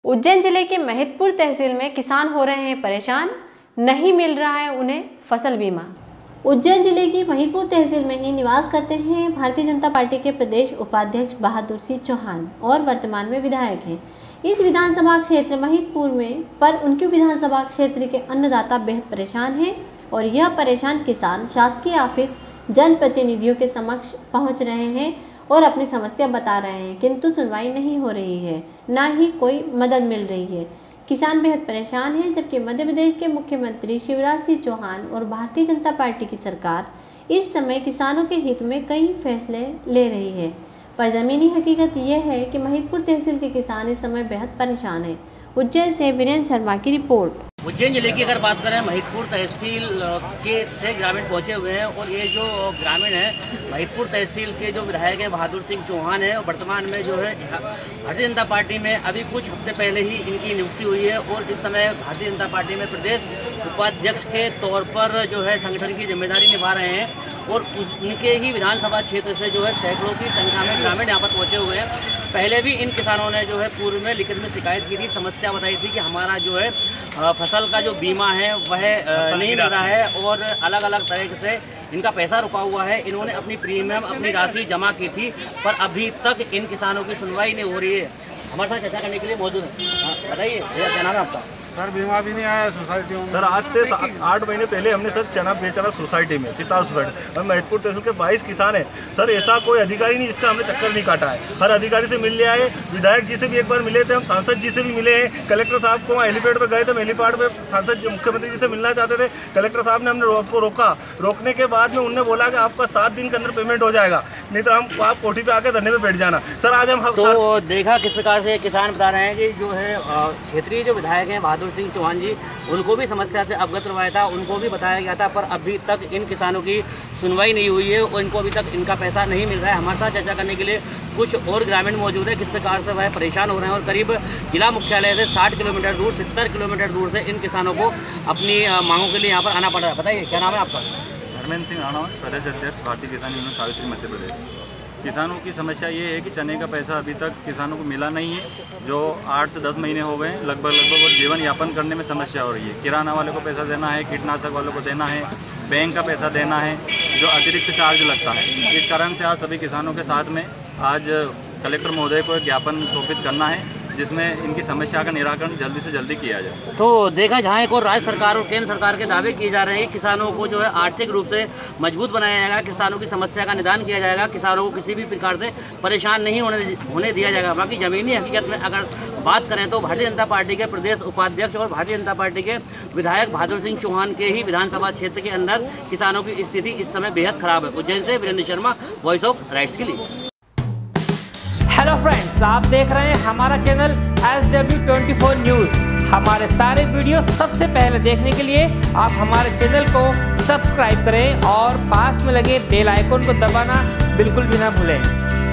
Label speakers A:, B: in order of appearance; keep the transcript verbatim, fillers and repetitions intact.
A: उज्जैन जिले की महिदपुर तहसील में किसान हो रहे हैं परेशान, नहीं मिल रहा है उन्हें फसल बीमा। उज्जैन जिले की महिदपुर तहसील में ही निवास करते हैं भारतीय जनता पार्टी के प्रदेश उपाध्यक्ष बहादुर सिंह चौहान और वर्तमान में विधायक हैं इस विधानसभा क्षेत्र महिदपुर में। पर उनके विधानसभा क्षेत्र के अन्नदाता बेहद परेशान हैं और यह परेशान किसान शासकीय ऑफिस जनप्रतिनिधियों के समक्ष पहुंच रहे हैं और अपनी समस्या बता रहे हैं, किंतु सुनवाई नहीं हो रही है, ना ही कोई मदद मिल रही है। किसान बेहद परेशान हैं, जबकि मध्य प्रदेश के मुख्यमंत्री शिवराज सिंह चौहान और भारतीय जनता पार्टी की सरकार इस समय किसानों के हित में कई फैसले ले रही है। पर जमीनी हकीकत यह है कि महिदपुर तहसील के किसान इस समय बेहद परेशान हैं। उज्जैन से वीरेंद्र शर्मा की रिपोर्ट।
B: उज्जैन जिले की अगर बात करें, महिदपुर तहसील के से ग्रामीण पहुंचे हुए हैं और ये जो ग्रामीण हैं महिदपुर तहसील के जो विधायक हैं बहादुर सिंह चौहान हैं और वर्तमान में जो है भारतीय जनता पार्टी में अभी कुछ हफ्ते पहले ही इनकी नियुक्ति हुई है और इस समय भारतीय जनता पार्टी में प्रदेश उपाध्यक्ष के तौर पर जो है संगठन की जिम्मेदारी निभा रहे हैं और उनके ही विधानसभा क्षेत्र से जो है सैकड़ों की संख्या में ग्रामीण यहाँ पर पहुँचे हुए हैं। पहले भी इन किसानों ने जो है पूर्व में लिखित में शिकायत की थी, समस्या बताई थी कि हमारा जो है फसल का जो बीमा है वह नहीं मिल रहा है और अलग अलग तरीके से इनका पैसा रुका हुआ है। इन्होंने अपनी प्रीमियम अपनी राशि जमा की थी पर अभी तक इन किसानों की सुनवाई नहीं हो रही है। हमारे साथ चर्चा करने के लिए मौजूद है, बताइए भैया क्या नाम है आपका?
C: सर बीमा भी नहीं आया सोसाइटी में।
D: सर आज से आठ महीने पहले हमने सर चना बेचा था सोसाइटी में, सितार सोसाइटी। हम महिदपुर तहसील के बाईस किसान हैं सर, ऐसा कोई अधिकारी नहीं जिसका हमने चक्कर नहीं काटा है। हर अधिकारी से मिल लिया है, विधायक जी से भी एक बार मिले थे, हम सांसद जी से भी मिले हैं, कलेक्टर साहब को हेलीपैड पर गए थे, हेलीपैड पर सांसद मुख्यमंत्री जी से मिलना चाहते थे, कलेक्टर साहब ने हमने आपको रोका। रोकने के बाद में उन्होंने बोला कि आपका सात दिन के अंदर पेमेंट हो जाएगा, नहीं तो हम आप कोठी पे आके धरने में बैठ जाना। सर आज हम
B: तो देखा किस प्रकार से किसान बता रहे हैं कि जो है क्षेत्रीय जो विधायक हैं बहादुर सिंह चौहान जी, उनको भी समस्या से अवगत करवाया था, उनको भी बताया गया था, पर अभी तक इन किसानों की सुनवाई नहीं हुई है और इनको अभी तक इनका पैसा नहीं मिल रहा है। हमारे साथ चर्चा करने के लिए कुछ और ग्रामीण मौजूद है, किस प्रकार से वह परेशान हो रहे हैं और करीब जिला मुख्यालय से साठ किलोमीटर दूर सत्तर किलोमीटर दूर से इन किसानों को अपनी मांगों के लिए यहाँ पर आना पड़ रहा है। बताइए क्या नाम है आपका?
D: धर्मेंद्र सिंह राणा, प्रदेश अध्यक्ष भारतीय किसान यूनियन सावित्री मध्य प्रदेश। किसानों की समस्या ये है कि चने का पैसा अभी तक किसानों को मिला नहीं है, जो आठ से दस महीने हो गए लगभग लगभग और जीवन यापन करने में समस्या हो रही है। किराना वाले को पैसा देना है, कीटनाशक वालों को देना है, बैंक का पैसा देना है, जो अतिरिक्त चार्ज लगता है। इस कारण से आज सभी किसानों के साथ में आज कलेक्टर महोदय को एक ज्ञापन सौंपित करना है, जिसमें इनकी समस्या का निराकरण जल्दी से जल्दी किया जाए।
B: तो देखा जहाँ एक और राज्य सरकार और केंद्र सरकार के दावे किए जा रहे हैं, किसानों को जो है आर्थिक रूप से मजबूत बनाया जाएगा, किसानों की समस्या का निदान किया जाएगा, किसानों को किसी भी प्रकार से परेशान नहीं होने होने दिया जाएगा। बाकी जमीनी हकीकत में अगर बात करें तो भारतीय जनता पार्टी के प्रदेश उपाध्यक्ष और भारतीय जनता पार्टी के विधायक बहादुर सिंह चौहान के ही विधानसभा क्षेत्र के अंदर किसानों की स्थिति इस समय बेहद खराब है। उज्जैन से Virendra Sharma, voice of rights के लिए।
E: हेलो फ्रेंड्स, आप देख रहे हैं हमारा channel S W twenty four news. हमारे सारे वीडियो सबसे पहले देखने के लिए आप हमारे चैनल को सब्सक्राइब करें और पास में लगे बेल आइकन को दबाना बिल्कुल भी ना भूलें।